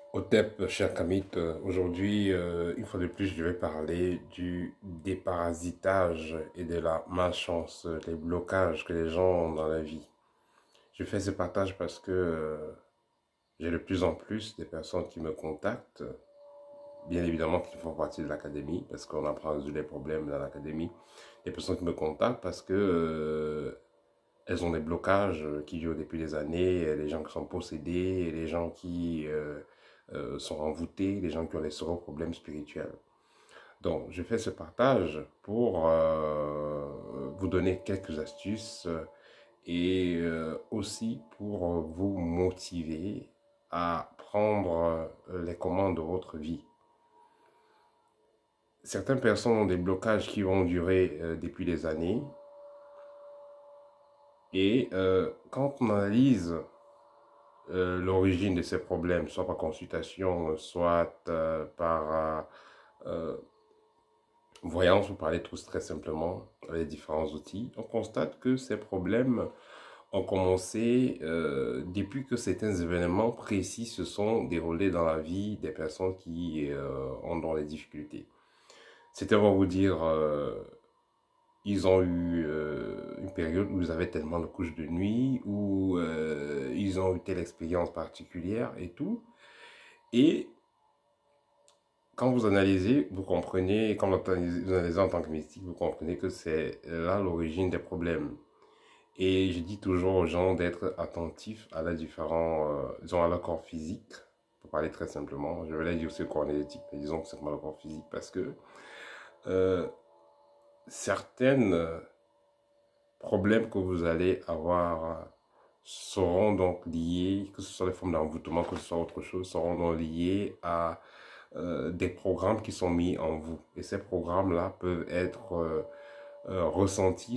Otep, cher Kamit, aujourd'hui, une fois de plus, je vais parler du déparasitage et de la malchance, les blocages que les gens ont dans la vie. Je fais ce partage parce que j'ai de plus en plus des personnes qui me contactent, bien évidemment qui font partie de l'académie, parce qu'on apprend à résoudre les problèmes dans l'académie. Des personnes qui me contactent parce que elles ont des blocages qui durent depuis des années, les gens qui sont possédés, les gens qui sont envoûtés, les gens qui ont des sérieux problèmes spirituels. Donc, je fais ce partage pour vous donner quelques astuces et aussi pour vous motiver à prendre les commandes de votre vie. Certaines personnes ont des blocages qui vont durer depuis des années et quand on analyse l'origine de ces problèmes, soit par consultation, soit par voyance, vous parlez tous très simplement avec différents outils, on constate que ces problèmes ont commencé depuis que certains événements précis se sont déroulés dans la vie des personnes qui ont dans les difficultés. C'était, on va vous dire, ils ont eu une période où ils avaient tellement de couches de nuit, où ils ont eu telle expérience particulière et tout. Et quand vous analysez, vous comprenez, quand vous analysez en tant que mystique, vous comprenez que c'est là l'origine des problèmes. Et je dis toujours aux gens d'être attentifs à la différents, disons à leur corps physique, pour parler très simplement. Je vais aller dire aussi le corps énergétique, mais disons simplement le corps physique, parce que euh, certaines problèmes que vous allez avoir seront donc liés, que ce soit les formes d'envoûtement, que ce soit autre chose, seront donc liés à des programmes qui sont mis en vous. Et ces programmes-là peuvent être ressentis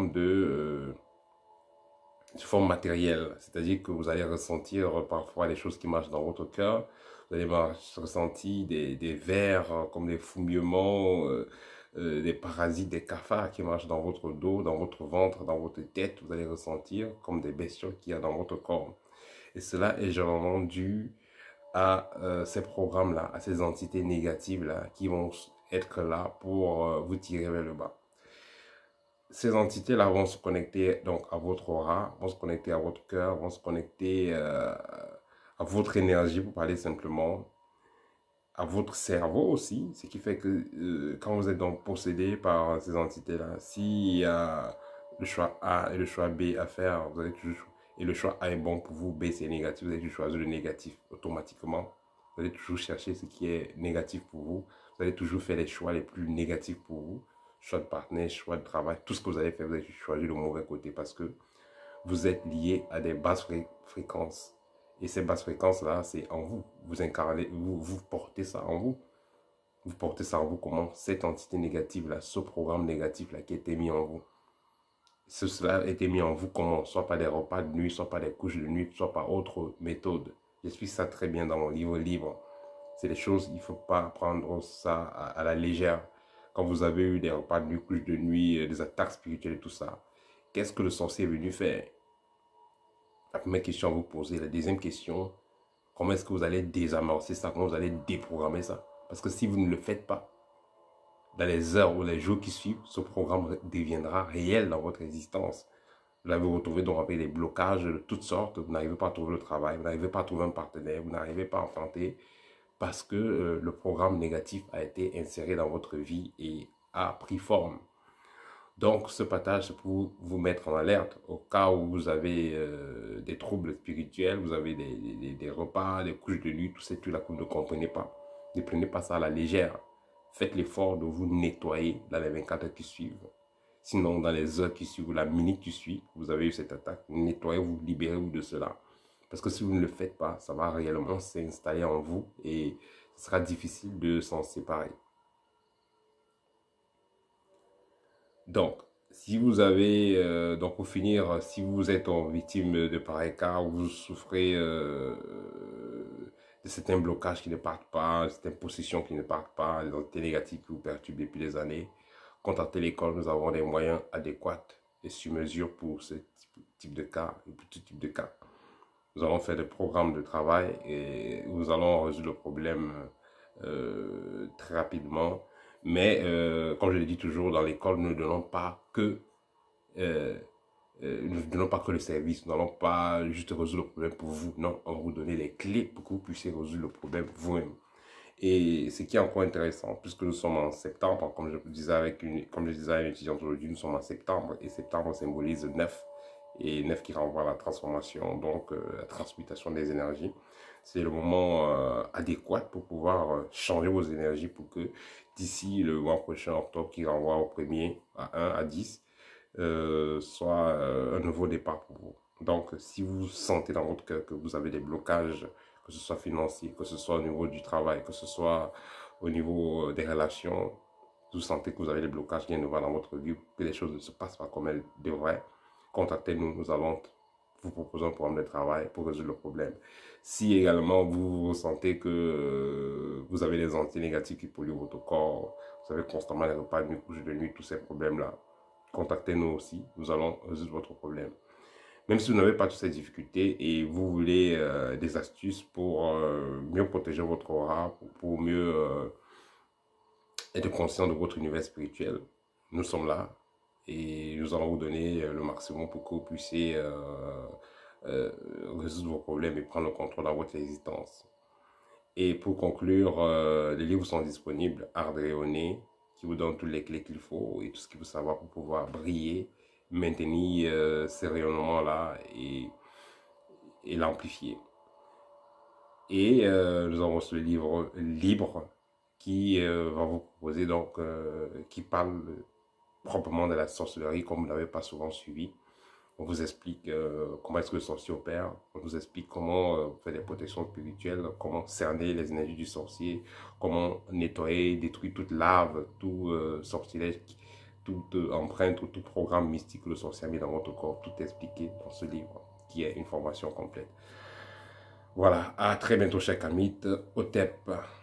sous forme matérielle. C'est-à-dire que vous allez ressentir parfois les choses qui marchent dans votre cœur. Vous allez ressentir des vers comme des fourmillements, des parasites, des cafards qui marchent dans votre dos, dans votre ventre, dans votre tête. Vous allez ressentir comme des bestioles qu'il y a dans votre corps. Et cela est généralement dû à ces programmes-là, à ces entités négatives-là qui vont être là pour vous tirer vers le bas. Ces entités-là vont se connecter donc à votre aura, vont se connecter à votre cœur, vont se connecter à votre énergie, pour parler simplement, à votre cerveau aussi, ce qui fait que quand vous êtes donc possédé par ces entités-là, s'il y a le choix A et le choix B à faire, vous allez toujours, et le choix A est bon pour vous, B c'est négatif, vous allez toujours choisir le négatif automatiquement. Vous allez toujours chercher ce qui est négatif pour vous. Vous allez toujours faire les choix les plus négatifs pour vous. Choix de partenaire, choix de travail, tout ce que vous allez faire, vous allez choisir le mauvais côté parce que vous êtes lié à des basses fréquences. Et ces basses fréquences-là, c'est en vous. Vous incarnez, vous portez ça en vous. Vous portez ça en vous comment? Cette entité négative-là, ce programme négatif-là qui a été mis en vous. Cela a été mis en vous comment? Soit par des repas de nuit, soit par des couches de nuit, soit par autre méthode. J'explique ça très bien dans mon livre. C'est des choses, il ne faut pas prendre ça à la légère. Quand vous avez eu des repas de nuit, couches de nuit, des attaques spirituelles et tout ça, qu'est-ce que le sorcier est venu faire? La première question à vous poser. La deuxième question, comment est-ce que vous allez désamorcer ça? Comment vous allez déprogrammer ça? Parce que si vous ne le faites pas, dans les heures ou les jours qui suivent, ce programme deviendra réel dans votre existence. Vous allez vous retrouver donc avec des blocages de toutes sortes. Vous n'arrivez pas à trouver le travail, vous n'arrivez pas à trouver un partenaire, vous n'arrivez pas à enfanter parce que le programme négatif a été inséré dans votre vie et a pris forme. Donc, ce partage, c'est pour vous mettre en alerte au cas où vous avez des troubles spirituels, vous avez des repas, des couches de nuit, tout ça, tout là que vous ne comprenez pas. Ne prenez pas ça à la légère. Faites l'effort de vous nettoyer dans les 24 heures qui suivent. Sinon, dans les heures qui suivent, la minute qui suit, vous avez eu cette attaque, nettoyez-vous, libérez-vous de cela. Parce que si vous ne le faites pas, ça va réellement s'installer en vous et ce sera difficile de s'en séparer. Donc, si vous avez, donc pour finir, si vous êtes victime de pareil cas, ou vous souffrez de certains blocages qui ne partent pas, de certaines possessions qui ne partent pas, des entités négatives qui vous perturbent depuis des années, contactez l'école, nous avons des moyens adéquats et sur mesure pour ce type de cas et pour tout type de cas. Nous allons faire des programmes de travail et nous allons résoudre le problème très rapidement. Mais comme je le dis toujours, dans l'école, nous ne donnons pas que euh, nous ne donnons pas que le service, nous n'allons pas juste résoudre le problème pour vous. Non, on va vous donner les clés pour que vous puissiez résoudre le problème vous-même. Et ce qui est encore intéressant, puisque nous sommes en septembre, comme je disais à une étudiante aujourd'hui, nous sommes en septembre, et septembre symbolise 9, et 9 qui renvoie à la transformation, donc la transmutation des énergies. C'est le moment adéquat pour pouvoir changer vos énergies pour que d'ici le mois prochain, octobre, qui renvoie au premier, à 1, à 10, soit un nouveau départ pour vous. Donc, si vous sentez dans votre cœur que vous avez des blocages, que ce soit financier, que ce soit au niveau du travail, que ce soit au niveau des relations, vous sentez que vous avez des blocages qui ne vont dans votre vie, que les choses ne se passent pas comme elles devraient, contactez-nous, nous allons vous proposer un programme de travail pour résoudre le problème. Si également vous sentez que vous avez des entités négatives qui polluent votre corps, vous avez constamment les repas de nuit, couches de nuit, tous ces problèmes-là, contactez-nous aussi, nous allons résoudre votre problème. Même si vous n'avez pas toutes ces difficultés et vous voulez des astuces pour mieux protéger votre aura, pour mieux être conscient de votre univers spirituel, nous sommes là et nous allons vous donner le maximum pour que vous puissiez résoudre vos problèmes et prendre le contrôle dans votre existence. Et pour conclure, les livres sont disponibles, Art de rayonner, qui vous donne toutes les clés qu'il faut et tout ce qu'il faut savoir pour pouvoir briller, maintenir ces rayonnements-là et l'amplifier. Et nous avons ce livre libre qui va vous proposer, donc, qui parle proprement de la sorcellerie comme vous ne l'avez pas souvent suivi. On vous explique comment est-ce que le sorcier opère, on vous explique comment faire des protections spirituelles, comment cerner les énergies du sorcier, comment nettoyer, détruire toute larve, tout sortilège, toute empreinte ou tout programme mystique que le sorcier a mis dans votre corps. Tout est expliqué dans ce livre qui est une formation complète. Voilà, à très bientôt, chers Kamit, Otep.